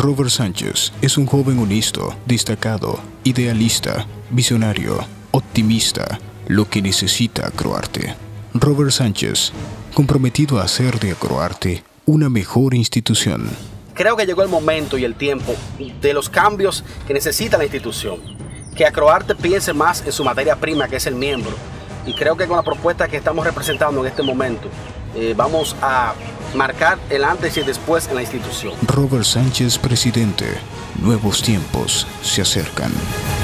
Robert Sánchez es un joven honesto, destacado, idealista, visionario, optimista, lo que necesita Acroarte. Robert Sánchez, comprometido a hacer de Acroarte una mejor institución. Creo que llegó el momento y el tiempo de los cambios que necesita la institución. Que Acroarte piense más en su materia prima, que es el miembro. Y creo que con la propuesta que estamos representando en este momento, vamos a marcar el antes y el después en la institución. Robert Sánchez, presidente. Nuevos tiempos se acercan.